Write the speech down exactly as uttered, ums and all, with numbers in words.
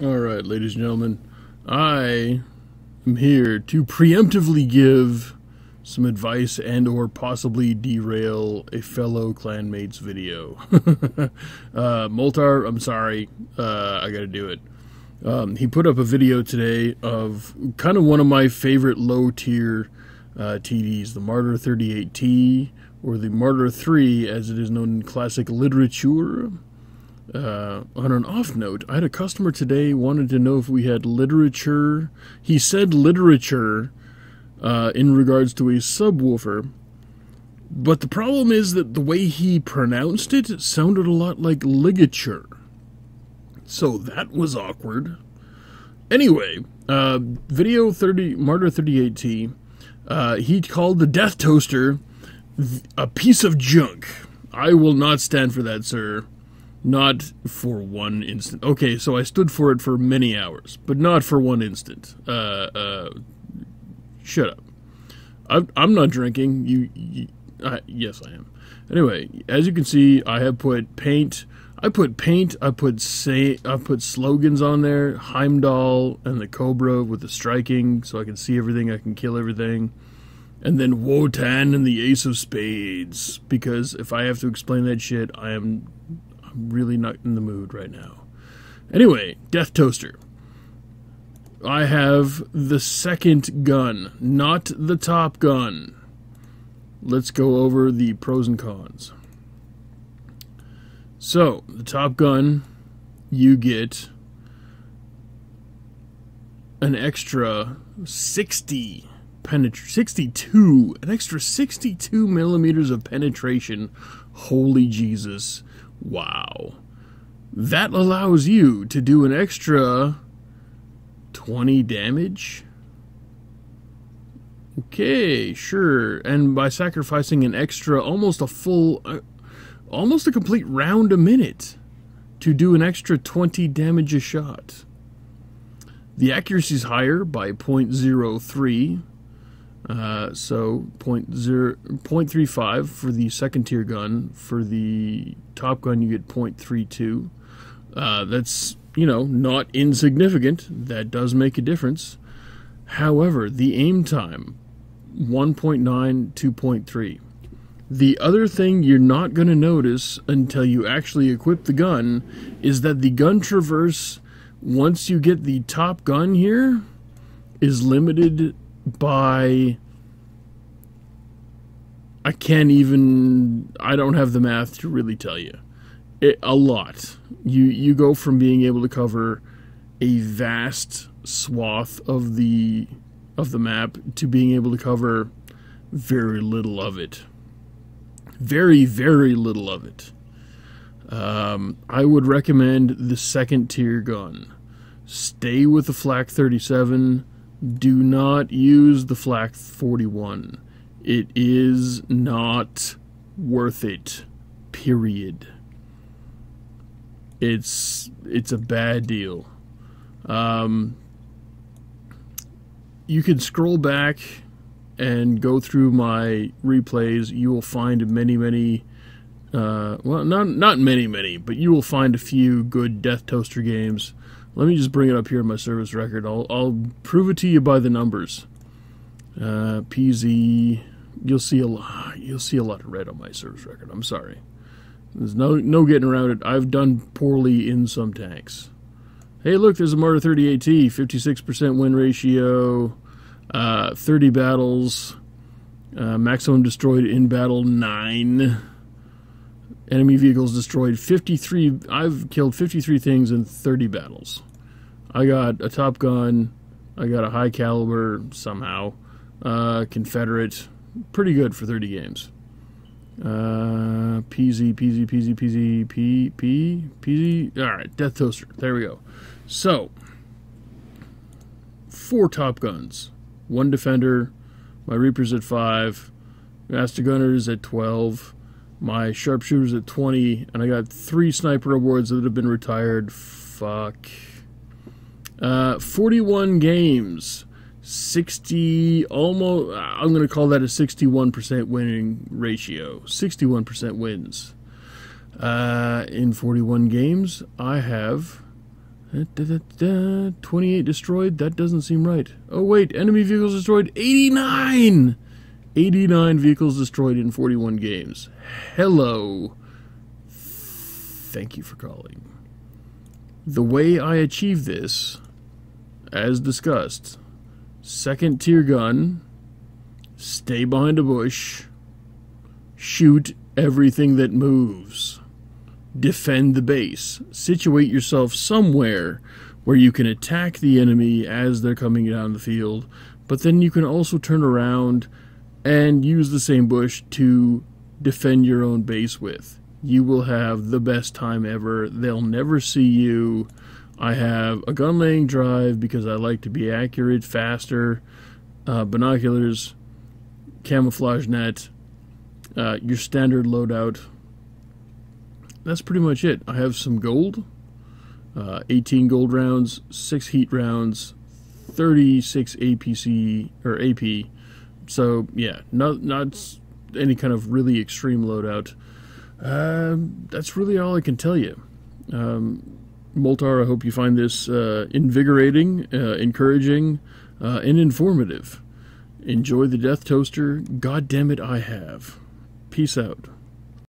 Alright, ladies and gentlemen, I am here to preemptively give some advice and or possibly derail a fellow clanmate's video. uh, Moltar, I'm sorry, uh, I gotta do it. Um, he put up a video today of kind of one of my favorite low-tier uh, T Ds, the Martyr thirty-eight T, or the Martyr three as it is known in classic literature. Uh, on an off note, I had a customer today wanted to know if we had literature. He said literature uh, in regards to a subwoofer, but the problem is that the way he pronounced it, it sounded a lot like ligature. So that was awkward. Anyway, uh, video thirty Martyr thirty-eight T, uh, he called the Death Toaster a piece of junk. I will not stand for that, sir. Not for one instant. Okay, so I stood for it for many hours, but not for one instant. Uh, uh, shut up. I, I'm not drinking. You, you I, yes, I am. Anyway, as you can see, I have put paint. I put paint. I put say. I put slogans on there. Heimdall and the Cobra with the striking, so I can see everything. I can kill everything. And then Wotan and the Ace of Spades, because if I have to explain that shit, I am. I'm really not in the mood right now. Anyway, Death Toaster. I have the second gun, not the top gun. Let's go over the pros and cons. So, the top gun, you get an extra sixty penetra- sixty-two, an extra sixty-two millimeters of penetration. Holy Jesus. Wow. That allows you to do an extra twenty damage? Okay, sure. And by sacrificing an extra, almost a full, uh, almost a complete round a minute to do an extra twenty damage a shot. The accuracy is higher by zero point zero three. Uh, so zero point three five for the second tier gun. For the top gun, you get zero point three two. Uh, that's, you know, not insignificant. That does make a difference. However, the aim time, one point nine, two point three. The other thing you're not going to notice until you actually equip the gun is that the gun traverse, once you get the top gun here, is limited by, I can't even, I don't have the math to really tell you. It, a lot. You you go from being able to cover a vast swath of the of the map to being able to cover very little of it. Very, very little of it. Um, I would recommend the second tier gun. Stay with the Flak thirty-seven. Do not use the Flak forty-one. It is not worth it. Period. It's it's a bad deal. Um, you can scroll back and go through my replays. You will find many, many, uh, well, not not many, many, but you will find a few good Death Toaster games. Let me just bring it up here in my service record. I'll, I'll prove it to you by the numbers. Uh, P Z, you'll see a lot. You'll see a lot of red on my service record. I'm sorry. There's no no getting around it. I've done poorly in some tanks. Hey, look, there's a Martyr thirty-eight T, fifty-six percent win ratio, uh, thirty battles, uh, maximum destroyed in battle nine. Enemy vehicles destroyed fifty-three. I've killed fifty-three things in thirty battles. I got a top gun. I got a high caliber somehow. Uh, Confederate. Pretty good for thirty games. Uh, P Z, P Z, P Z, P Z, P, P, P Z. Alright, Death Toaster. There we go. So, four top guns. One Defender. My Reaper's at five. Master Gunner's at twelve. My sharpshooter's at twenty, and I got three sniper awards that have been retired. Fuck. Uh, forty-one games. sixty, almost, I'm going to call that a sixty-one percent winning ratio. sixty-one percent wins. Uh, in forty-one games, I have Da, da, da, da, twenty-eight destroyed? That doesn't seem right. Oh wait, enemy vehicles destroyed. eighty-nine! eighty-nine vehicles destroyed in forty-one games. Hello. Thank you for calling. The way I achieve this, as discussed, second tier gun, stay behind a bush, shoot everything that moves, defend the base, situate yourself somewhere where you can attack the enemy as they're coming down the field, but then you can also turn around and use the same bush to defend your own base with. You will have the best time ever. They'll never see you. I have a gun laying drive because I like to be accurate, faster, uh, binoculars, camouflage net, uh, your standard loadout. That's pretty much it. I have some gold, uh, eighteen gold rounds, six heat rounds, thirty-six A P C or A P. So yeah, not not any kind of really extreme loadout. Uh, that's really all I can tell you. Um, Moltar, I hope you find this uh, invigorating, uh, encouraging, uh, and informative. Enjoy the Death Toaster. God damn it, I have. Peace out.